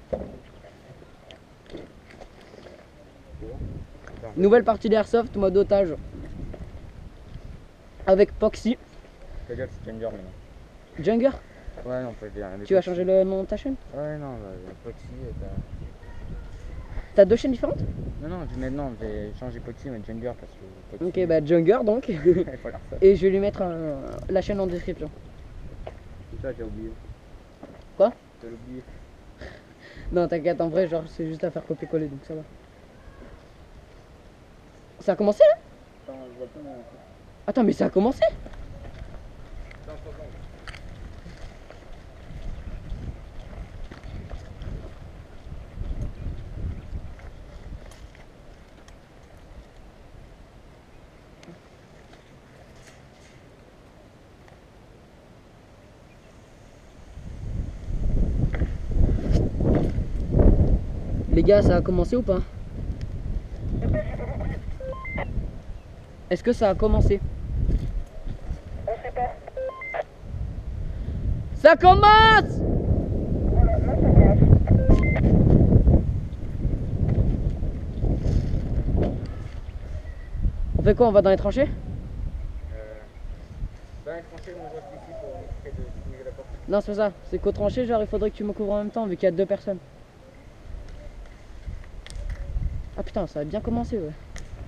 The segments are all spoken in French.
Nouvelle partie d'Airsoft, mode otage. Avec Poxy. Je peux dire que c'est Jungler maintenant. Jungler. Ouais, non, on peut dire. Tu vas changer le nom de ta chaîne? Ouais, non, Poxy et T'as deux chaînes différentes? Non, maintenant j'ai changé Poxy mais Jungler parce que Poxy. Ok, bah Jungler donc. Il faut faire ça. Et je vais lui mettre la chaîne en description. Tout ça, j'ai oublié. Quoi? J'ai oublié. Non, t'inquiète, en vrai, genre, c'est juste à faire copier-coller, donc ça va. Ça a commencé là? Attends, je vois pas mon. Attends, mais ça a commencé? Les gars, ça a commencé ou pas? Est-ce que ça a commencé? On sait pas. Ça commence! Voilà, là ça commence. On fait quoi? On va dans les tranchées? Dans les tranchées, on reste ici pour éviter de signer la porte. Non, c'est pas ça. C'est qu'aux tranchées, genre, il faudrait que tu me couvres en même temps, vu qu'il y a deux personnes. Ah putain, ça a bien commencé, ouais.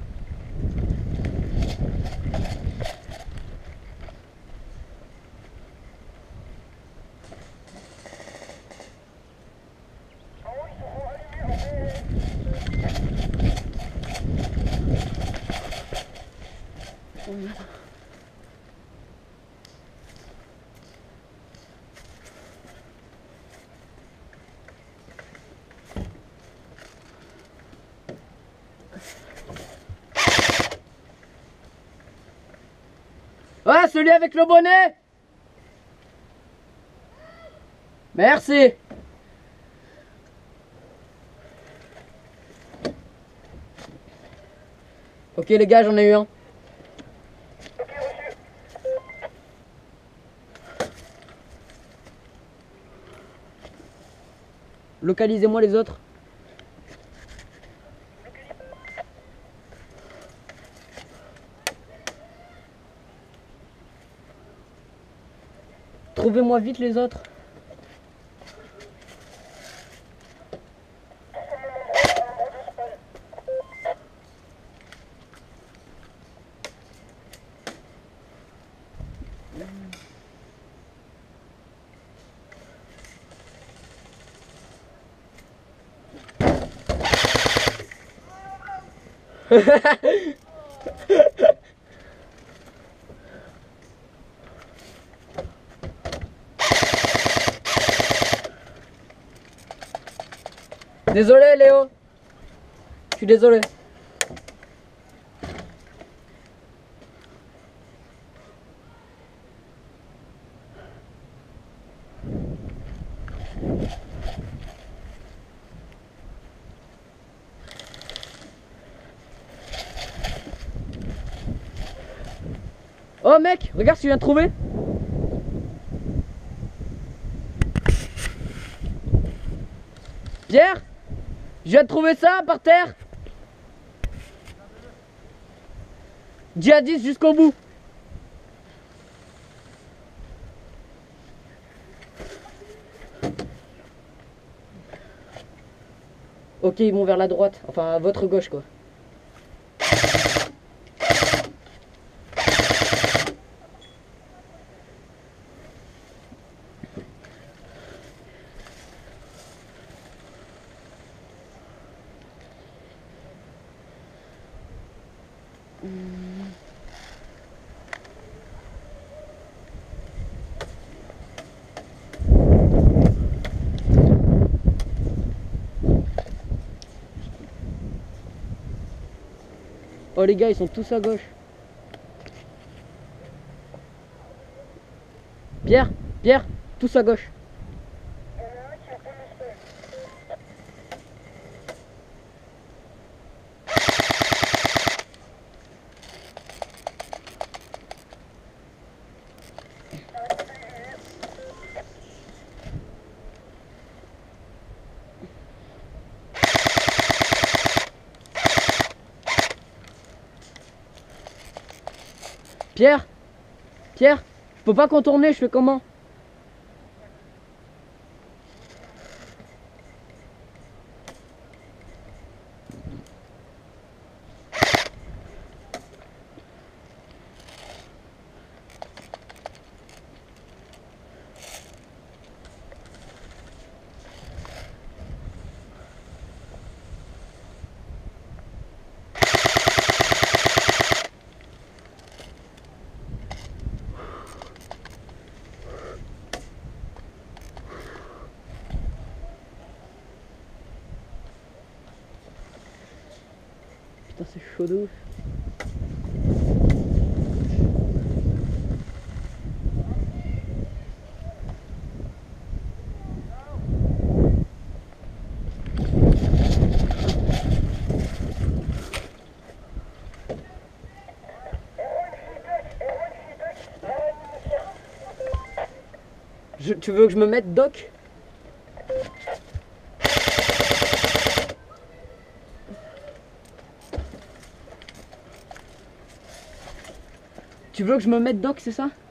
Ah oui, ils sont allumés, Ouais, celui avec le bonnet! Merci! Ok les gars, j'en ai eu un. Localisez-moi les autres. Trouvez-moi vite les autres. Désolé Léo. Je suis désolé. Oh mec, regarde ce que je viens de trouver. Pierre, je viens de trouver ça par terre. Djihadiste jusqu'au bout. Ok, ils vont vers la droite, enfin à votre gauche quoi. Oh les gars, ils sont tous à gauche. Pierre, Pierre, tous à gauche. Pierre? Pierre? Je peux pas contourner, je fais comment? Putain, c'est chaud de ouf. Tu veux que je me mette, Doc? Tu veux que je me mette, Doc, c'est ça?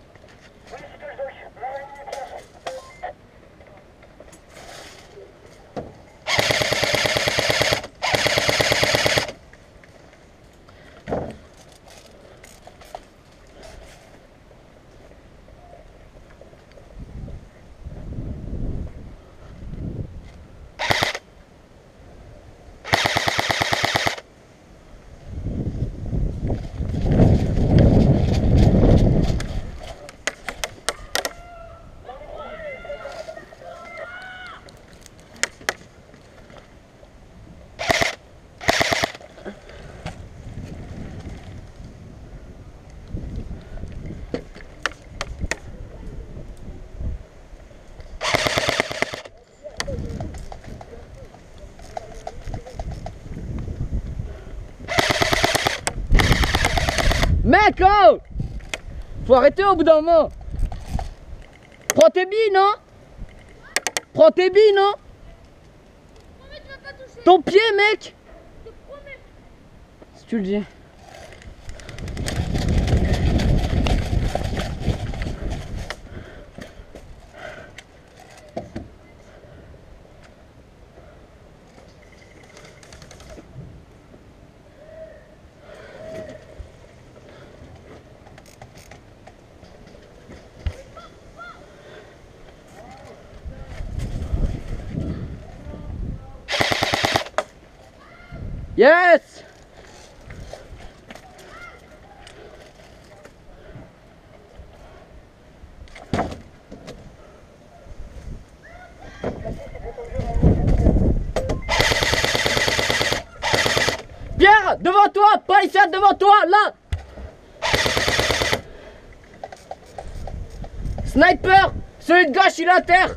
Mec, oh! Faut arrêter au bout d'un moment. Prends tes billes, non? Prends tes billes, non? Non mais tu vas pas toucher. Ton pied, mec! Je te promets. Si tu le dis. Yes! Pierre, devant toi, palissade devant toi, là! Sniper, celui de gauche, il est à terre.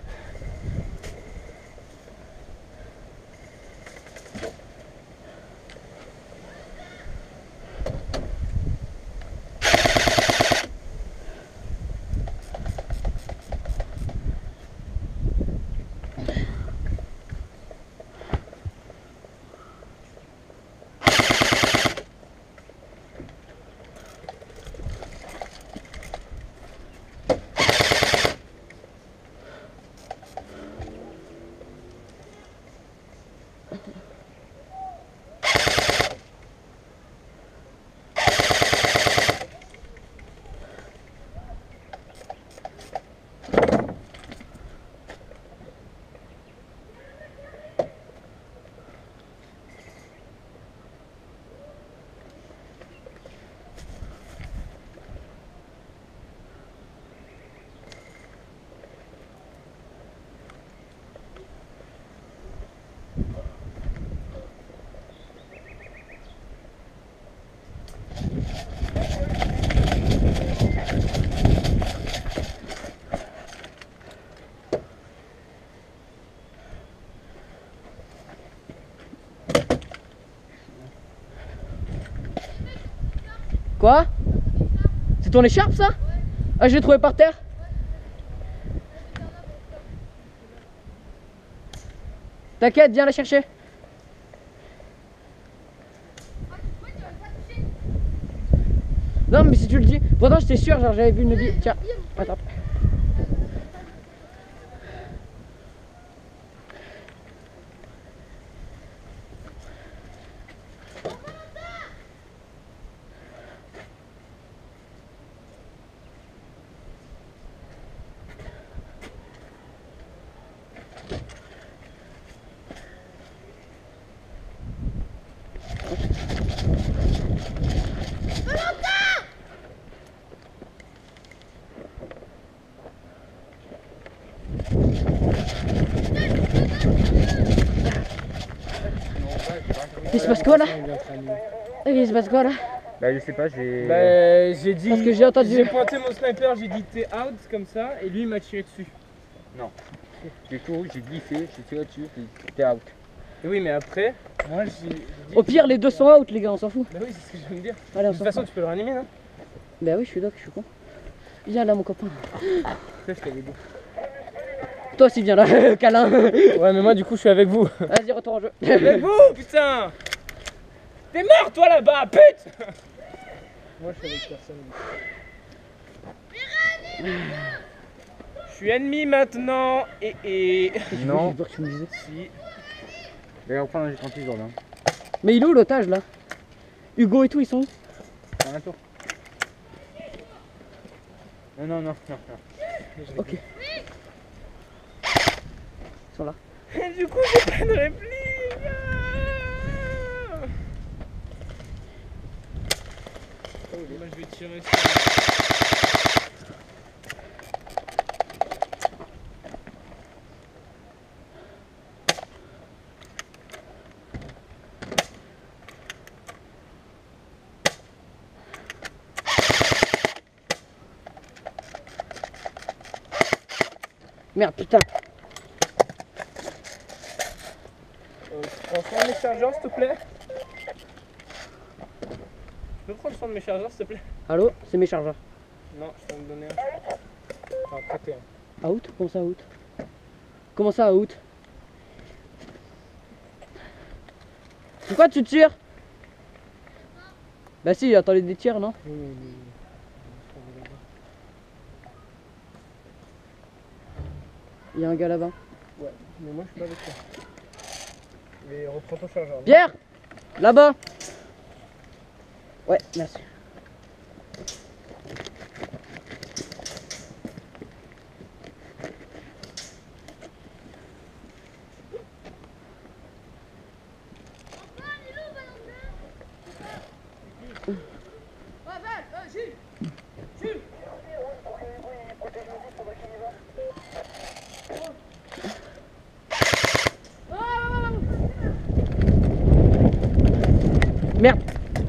Quoi? C'est ton écharpe ça? Ah, je l'ai trouvé par terre. T'inquiète, viens la chercher. Non mais si tu le dis, Pourtant j'étais sûr, genre j'avais vu une vie. Tiens, attends. Il se passe quoi là? Il se passe quoi là? Bah je sais pas, j'ai... Bah, j'ai dit. Parce que j'ai entendu. J'ai pointé mon sniper, j'ai dit t'es out comme ça, et lui il m'a tiré dessus. J'ai couru, j'ai glissé, j'ai tiré dessus, j'étais out. Et oui, mais après, moi j'ai dit. Au pire, les deux sont out, les gars, on s'en fout. Bah oui, c'est ce que je viens de dire. Allez, on De toute s'en façon, fout. tu peux le réanimer, non? Bah oui, je suis là, je suis con. Viens là, mon copain. Ça, je t'avais dit. Toi aussi, viens là, câlin. Ouais, mais moi du coup, je suis avec vous. Vas-y, retour en jeu. Avec vous, putain! T'es mort, toi là-bas, pute! Moi, je suis avec personne. Je suis ennemi maintenant, et. Non. J'ai peur que tu me disais. Si. Je vais reprendre un G36 Jordan. Mais il est où l'otage là? Hugo et tout, ils sont où? Fais un tour. Non. Ok. Ils sont là. Et du coup, j'ai pas de réplique! Moi, je vais tirer sur. Merde, putain. Tu prends soin de mes chargeurs, s'il te plaît? Tu peux prendre soin de mes chargeurs, s'il te plaît? Allô, c'est mes chargeurs. Non, je peux me donner un. Enfin, prêter un. Out? Comment ça, out? Comment ça, out? Pourquoi tu tires? Bah si, attendez des tirs, non? Il y a un gars là-bas. Ouais, mais moi, je suis pas avec toi. Mais reprends ton chargeur. Pierre! Là-bas! Ouais, merci. Merde!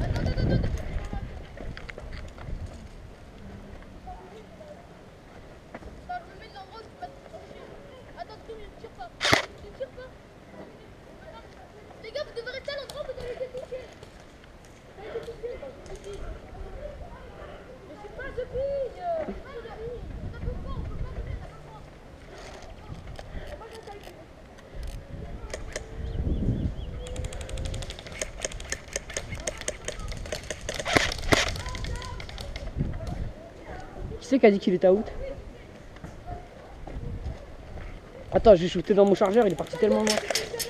Attends, je me mets dans l'endroit où tu vas te toucher. Attends, ne tire pas. Ne tire pas. Les gars, vous devez rester à l'endroit où vous avez été touchés. Vous avez été touchés, moi, je vous le dis. Mais c'est pas de fille. On n'a pas le droit, on peut pas venir, on n'a pas le droit. On va rester avec vous. Qui c'est qui a dit qu'il était out? Attends, j'ai shooté dans mon chargeur, il est parti tellement loin.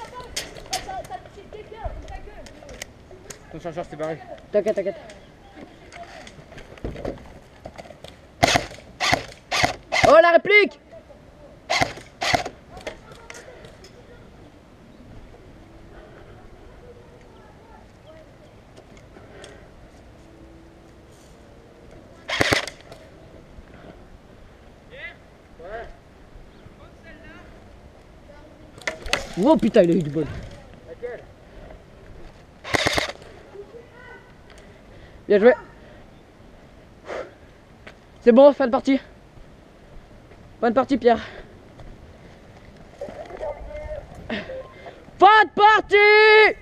Ton chargeur s'est barré. T'inquiète, t'inquiète. Oh, la réplique! Oh putain, il a eu du bol. Bien joué. C'est bon, fin de partie. Fin de partie, Pierre. Fin de partie!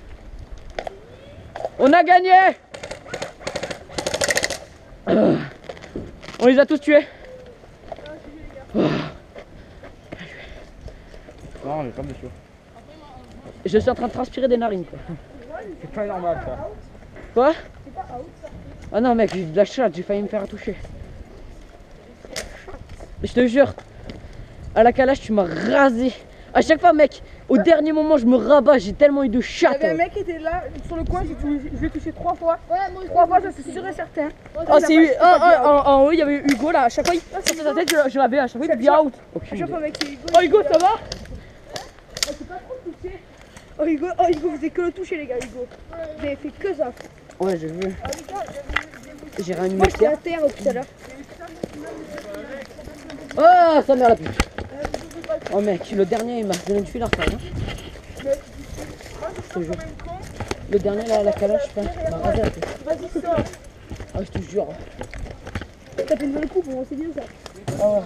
On a gagné! On les a tous tués. Non, j'ai pas de chaud. Je suis en train de transpirer des narines, quoi. C'est pas normal ça. Quoi? Ah non mec, j'ai eu de la chatte, j'ai failli me faire toucher. Je te jure, à la calage tu m'as rasé. À chaque fois mec, au dernier moment je me rabats, j'ai tellement eu de Il y chatte. avait un mec qui était là sur le coin, je l'ai touché 3 fois. Ouais, moi aussi. 3 fois, ça c'est sûr et certain. Oh, c'est en haut, il y avait Hugo là. À chaque fois, il sortait sa tête, je l'avais. À chaque fois, il dit out. À chaque fois, mec, c'est Hugo. Oh, Hugo, ça va? Oh Hugo, vous faisiez que le toucher, les gars, Hugo. Vous avez fait que ça. Ouais j'ai vu. J'ai rien Moi, j'étais mis. à terre tout à l'heure. Oh ça mère la pute. Oh mec, le dernier il m'a donné une fuite hein. Je te jure. Le dernier là à la calage, je pense, il m'a rasé la tête. Vas-y, sors. Ah je te jure. T'as fait une bonne coupe, c'est bien ça. Oh.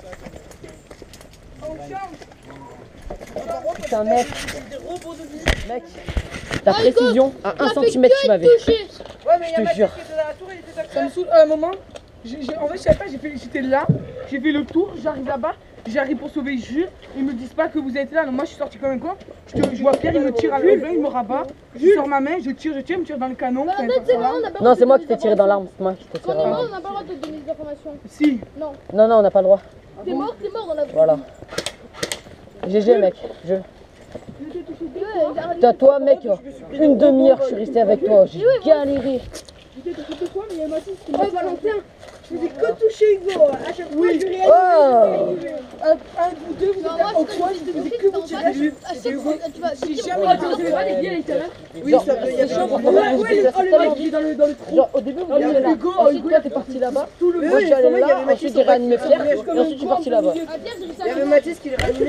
Putain mec. Mec, ta Ah, Hugo, précision à 1 Ça fait cm tu que m'avais. toucher. Ouais, mais Je te jure. ça me saoule. À un moment, en fait, je savais pas, j'étais là, j'ai fait le tour, j'arrive là-bas, j'arrive pour sauver Jules, ils me disent pas que vous êtes là, donc moi je suis sorti comme un con, je vois Pierre, il me tire à l'œil, il me rabat, je sors ma main, je tire, il me tire dans le canon. Bah, enfin, en fait, c'est voilà. bon, on a pas le Non droit c'est de moi donner qui t'ai des tiré dans informations. l'arme, c'est moi qui t'ai Quand tiré on est dans mort, l'arme. on n'a pas le droit de donner des informations. Si, Non. Non on n'a pas le droit. T'es mort dans la vie. Voilà. GG mec, je. Ouais, arrête. T'as toi mec, une demi-heure je suis resté avec toi, j'ai galéré. ouais, Valentin, je faisais que toucher Hugo, à chaque fois, je réalise. Oh Un ou deux, vous Non, êtes moi, au je coin, te je dis faisais de que vous toucher, tirer dessus. à chaque fois, tu vas. J'ai tu jamais vas- été tu vas- pas les biens, il Oui, il y a genre, genre au début vous étiez là, ensuite toi t'es parti là-bas, moi je suis allé là, ensuite j'ai réanimé Pierre, et ensuite je suis parti là-bas. Ah, Pierre, j'ai réussi à Il y avait le- Mathis qui l'a réanimé.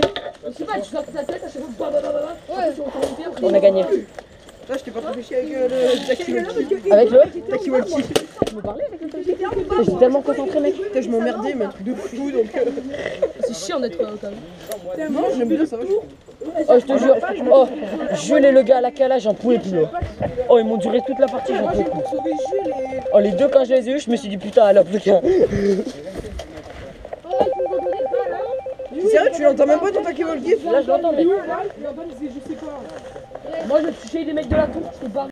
Ouais. On a gagné. Là, je t'ai pas réfléchi avec le Takiwaki. Avec le Takiwaki. Tu me parlais avec le J'étais tellement concentré mec. Putain, je m'emmerdais, mais un truc de fou, donc... C'est chiant d'être quand même. Non, j'aime bien, ça va. Oh je te jure, oh Jules et le gars à la calage j'en pouvais plus là. Oh ils m'ont duré toute la partie, j'en pouvais plus. Pour sauver Jules et... Oh les deux quand je les ai eu je me suis dit putain elle a plus qu'un. Ouais, tu nous as donné pas, là. Sérieux, tu l'entends même pas ton Takiwaki? Là je l'entends mec. Là, il disait je sais quoi. Moi, je touchais les mecs de la tour, je te barre.